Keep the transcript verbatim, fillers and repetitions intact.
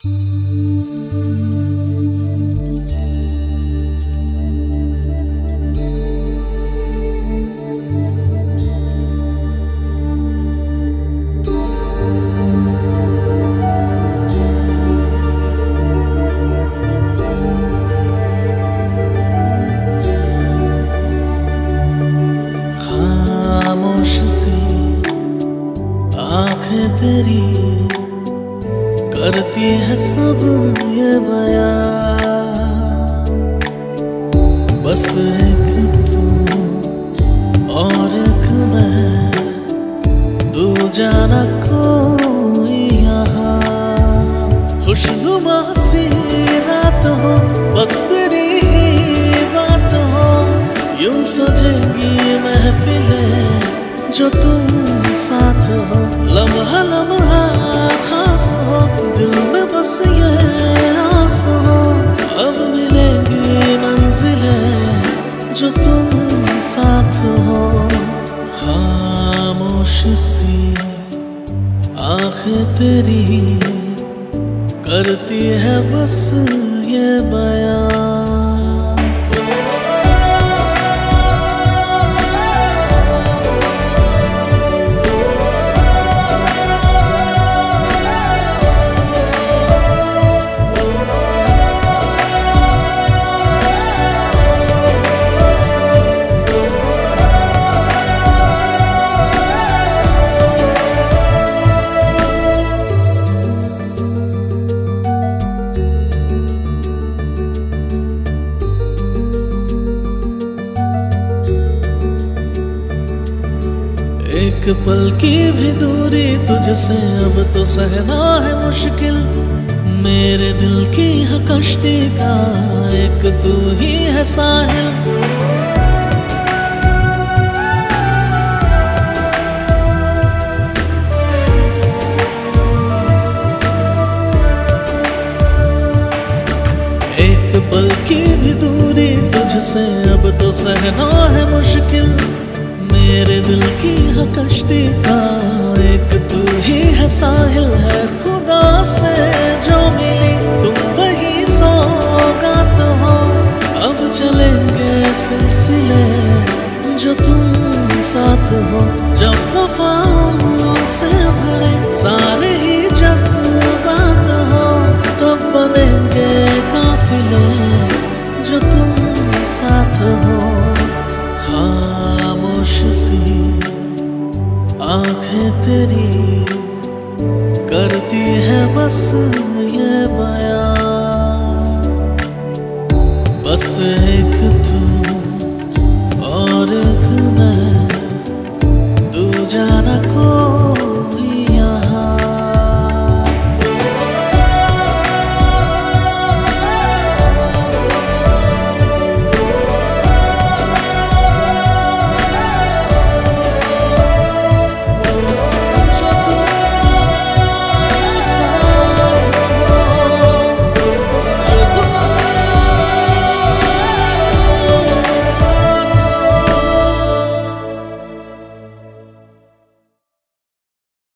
आंखें तेरी करती है सब ये बयां, बस एक तू और एक मैं, तू जाना कोई यहाँ। खुशनुमा सी रात हो, बस तेरी ही बात हो, यूं सजेगी महफिलें जो तुम साथ हो। लम्हा लम्हा खास हो, दिल में बस ये आस हो, अब मिलेंगी मंजिलें जो तुम साथ हो। खामोश सी आंखें तेरी करती है बस ये बयां। एक पल की भी दूरी तुझसे अब तो सहना है मुश्किल, मेरे दिल की है कश्ती का एक तू ही है साहिल। एक पल की भी दूरी तुझसे अब तो सहना है मुश्किल, मेरे दिल की है कश्ती का एक तू ही है साहिल। है खुदा से जो मिली तुम वही सौगात हो, अब चलेंगे सिलसिले जो तुम साथ हो। जब वफाओं से भरे सारे ही जज्बात हो, तब बनेंगे काफिले जो तुम साथ हो। खामोश सी आंखें तेरी करती है बस ये बयां, बस एक